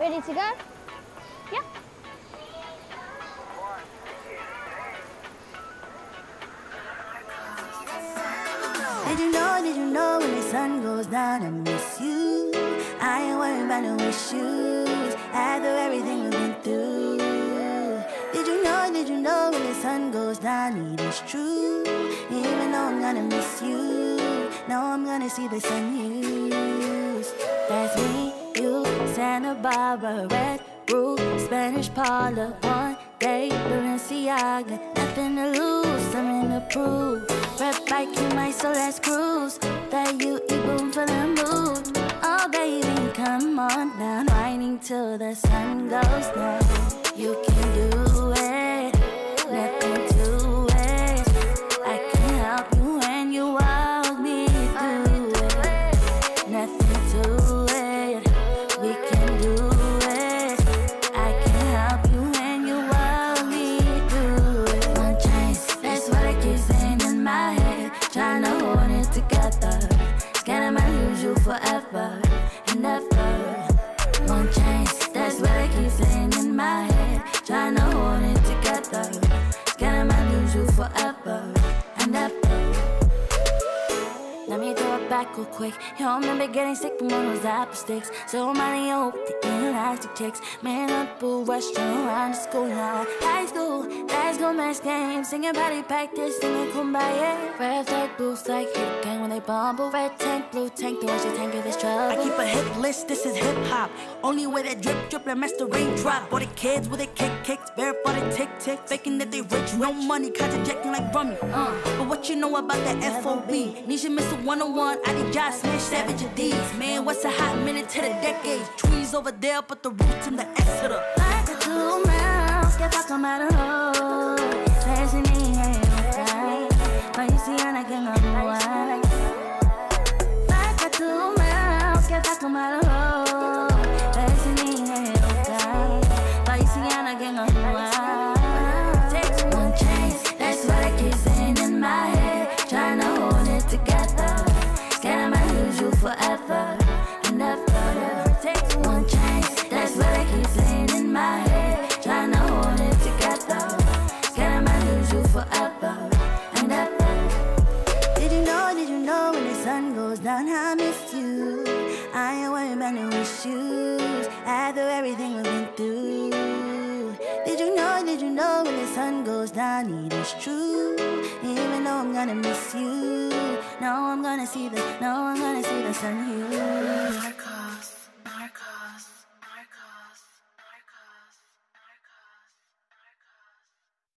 Ready to go? Yeah. Did you know when the sun goes down I miss you? I ain't worried about no issues after everything we've been through. Did you know when the sun goes down it is true? Even though I'm gonna miss you, now I'm gonna see the sun use. That's me, you, Santa Barbara, Red Roof, Spanish parlor, one day, Balenciaga, nothing to lose, something to prove. Red bike in my soul, let's cruise. That you eat boom for the mood. Oh baby, come on down, whining till the sun goes down. You can do it, nothing to it. I can help you when you walk me through it. Nothing to it, we can do it. I can help you when you walk me through it. One chance, that's what I keep saying in my head. Trying to hold it together. Scared I might lose you forever and ever. One chance, that's what I keep saying in my head. Trying to hold it together. Scared I might lose you forever and ever. Let me throw it back real quick. You don't remember getting sick from one of those apple sticks. SOMALIO with the elastic chicks. Man up a restaurant around the schoolyard. High school mass game. Singing body practice, singing kumbaya. Red flag, blue flag, hit the gang when they bumble. Red tank, blue tank, the rush tank of this trouble. I keep a hit list, this is hip hop. Only way that drip and match the raindrop. All the kids with their kicks, verify the tick, faking that they rich, no money, contradicting like rummy. But what you know about the FOB? Nisha Mr. 101, I did Josh Smash, Savage of these. Man, what's a hot minute to the decades? Trees over there, but the roots in the S to the. Like a two mouse, get back on my road. There's an right? But you see, I can't go away. Like a two mouse, get back on my road. There's an right? But you see, I can't go away. Take one chance, that's what I keep saying in my head. Trying to hold it together. Scared I might lose you forever and ever. Take one chance, that's what I keep saying in my head. Trying to hold it together. Scared I might lose you forever and ever. Did you know when the sun goes down I miss you? I ain't worried about no issues after everything we've been through. Did you know when the sun goes down it is true? Even though I'm gonna miss you, now I'm gonna see the sun here.